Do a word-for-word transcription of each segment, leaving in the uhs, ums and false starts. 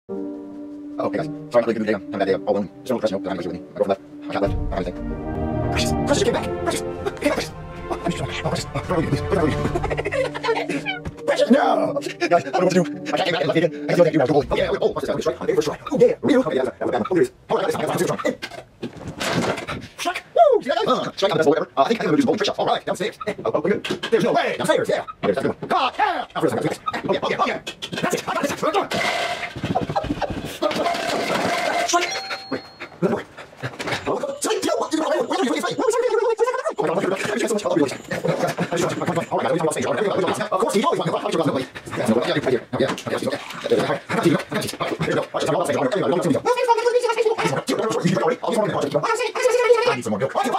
Oh, hey guys. Sorry, I'm not really good today. I'm having a bad day. All alone. Just no depression. No, I'm with me. My girlfriend left. My cat left. I don't have anything. Precious. Precious, you came back. Precious. Came back, Precious. Oh, I'm just trying. Oh, Precious. Oh, where are you? Please. Where are you? Precious, no! Guys, I don't know what to do. My cat came back and left me again. I can feel that you guys go bully. Oh, yeah. Oh, what's this? I'm going to strike. I'm going to strike. Oh, yeah. Real. Okay, yeah, that's a bad one. Oh, there it is. Oh, I got this. I got this. I'm going to strike. Woo! See that guy? Uh, strike out the best whatever. Uh, I think I'm going to do some golden trick shots. All right, downstairs. Oh, oh, we're good. There's no way. Downstairs, yeah. Okay, that's a good one. God, yeah. Now for a second. Oh, yeah, oh, yeah, oh, yeah. That's it. I got this. We're done. Strike. Wait. Good boy. Oh, strike. No, what? Where are you? Where are you? Where are you? Oh, my God, I just so much. Oh, really? Oh, my God, we talk about stage. Of course, he always wants to go. I'm sure he's yeah, no, yeah, right here. Yeah, yeah, yeah. There you go. There you go. Watch it. Talk about stage. There you go. I need some more milk. I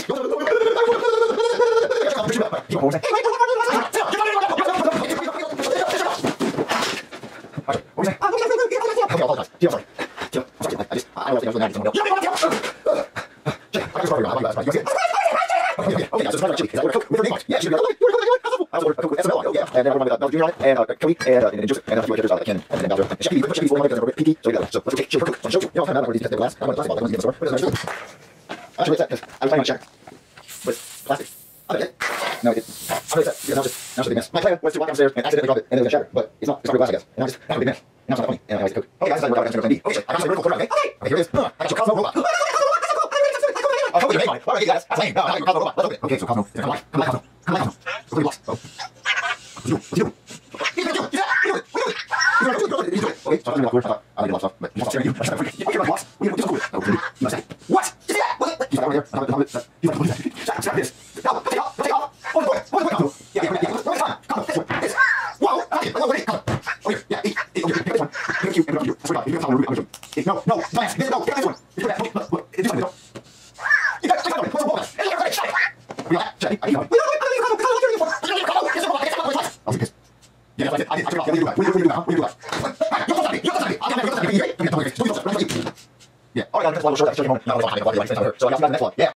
and then we're going to Junior on it, and uh, Cody, and uh, and juice, and a few others uh, Ken, and then Bowser. And Sheppy, Sheppy, four because they're P P. So we got so let's okay, she'll cook, so show you. You know, I'm not going to use glass. I'm going to plastic ball. I'm going to get the store. What is it? Actually, it's that because I was playing on check with plastic. I don't get it. No, I didn't. I really upset because now just now it's a big mess. My plan was to walk downstairs and accidentally drop it, and it was gonna shatter, but it's not. It's not real glass, I guess. And now it's just now it's a big mess. And now it's not funny. And I always cook. Okay, guys, I'm going to go to Okay, I got some vertical corner. Okay, okay, here it is. Huh, I got your Cosmo robot. I'll show you your name on it. All right, guys. That's lame. No, I got your Cosmo robot. Let's open it. Okay, so Cosmo. Come on, come on, Cosmo. Come on, Cosmo. Look at the box. Oh. What's he doing? What's he doing? He's gonna do it. He's doing it. He's doing it. He's doing it. He's doing it. Okay, so I'm gonna walk over. I thought I like a lot of stuff, but he's not staring at you. I'm just gonna freak. Okay, like blocks. We need to do it. Oh, you must say. What? Did you see that? What? He's like over here. I'm gonna. He's like, what is that? Stop. Stop this. No, take off. Take off. Hold the boy. Hold the boy. Cosmo. Yeah, yeah, yeah. Come on. Come on. This one. This. Whoa. Okay. Whoa. Wait. Come on. Over here. Yeah. Eat. Eat. Over here. Pick this one. Pick you. And you. I swear to God. You can tell me. I'm gonna. No. No. Nice. This. No. Get this one. This one. Look. Look. It's this one. You got. Take it. What's the ball? Hey, you're right. Shut it. We got. Shut it. I need one. I'll take this. Yeah, that's it. I did. I took it off. What do you do that? What do you do that? What do you do that? You're close to me. You're close to me. I'll get it. You're close to me. Yeah. All right, guys. That's why we'll show that. Show you a moment. Now, I'm going to go. So I got to the next one. Yeah.